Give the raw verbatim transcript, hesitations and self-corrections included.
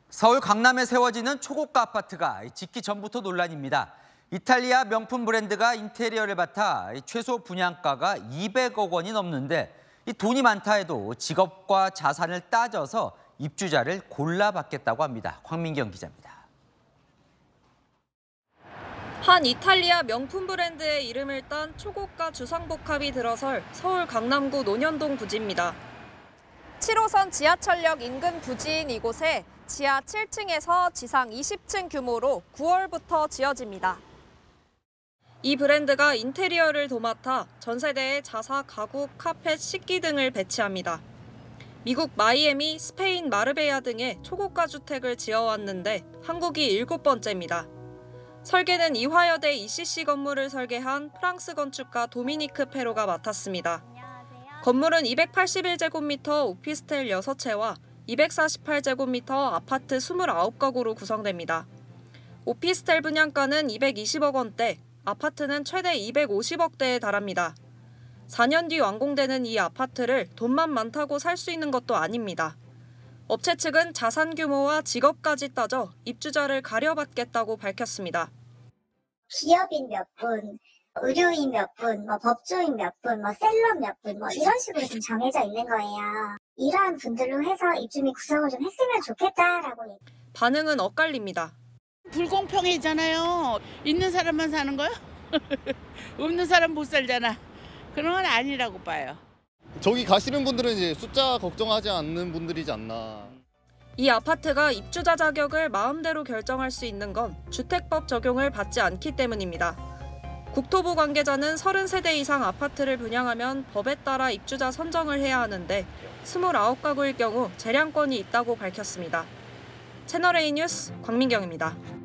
서울 강남에 세워지는 초고가 아파트가 짓기 전부터 논란입니다. 이탈리아 명품 브랜드가 인테리어를 맡아 최소 분양가가 이백억 원이 넘는데 돈이 많다 해도 직업과 자산을 따져서 입주자를 골라받겠다고 합니다. 황민경 기자입니다. 한 이탈리아 명품 브랜드의 이름을 딴 초고가 주상복합이 들어설 서울 강남구 논현동 부지입니다. 칠 호선 지하철역 인근 부지인 이곳에 지하 칠 층에서 지상 이십 층 규모로 구월부터 지어집니다. 이 브랜드가 인테리어를 도맡아 전 세대에 자사, 가구, 카펫, 식기 등을 배치합니다. 미국 마이애미, 스페인 마르베야 등의 초고가 주택을 지어왔는데 한국이 일곱 번째입니다. 설계는 이화여대 이씨씨 건물을 설계한 프랑스 건축가 도미니크 페로가 맡았습니다. 건물은 이백팔십일 제곱미터 오피스텔 여섯 채와 이백사십팔 제곱미터 아파트 이십구 가구로 구성됩니다. 오피스텔 분양가는 이백이십억 원대, 아파트는 최대 이백오십억 대에 달합니다. 사 년 뒤 완공되는 이 아파트를 돈만 많다고 살 수 있는 것도 아닙니다. 업체 측은 자산 규모와 직업까지 따져 입주자를 가려받겠다고 밝혔습니다. 기업인 몇 분, 의료인 몇 분, 뭐 법조인 몇 분, 뭐 셀럽 몇 분, 뭐 이런 식으로 좀 정해져 있는 거예요. 이러한 분들로 해서 입주민 구성을 좀 했으면 좋겠다라고. 반응은 엇갈립니다. 불공평해잖아요. 있는 사람만 사는 거야? 없는 사람 못 살잖아. 그런 건 아니라고 봐요. 저기 가시는 분들은 이제 숫자 걱정하지 않는 분들이지 않나. 이 아파트가 입주자 자격을 마음대로 결정할 수 있는 건 주택법 적용을 받지 않기 때문입니다. 국토부 관계자는 서른 세대 이상 아파트를 분양하면 법에 따라 입주자 선정을 해야 하는데 이십구 가구일 경우 재량권이 있다고 밝혔습니다. 채널A 뉴스 광민경입니다.